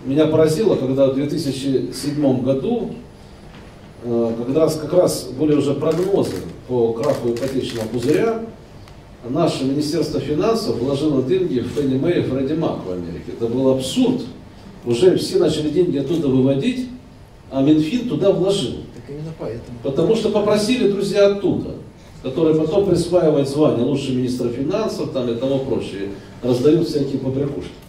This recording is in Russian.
меня поразило, когда в 2007 году, как раз были уже прогнозы по краху ипотечного пузыря, наше Министерство финансов вложило деньги в Фенни Мэй и Фредди Мак в Америке. Это был абсурд. Уже все начали деньги оттуда выводить, а Минфин туда вложил. Так именно поэтому. Потому что попросили друзья оттуда, которые потом присваивают звание лучший министр финансов там, и тому прочее, раздают всякие побрякушки.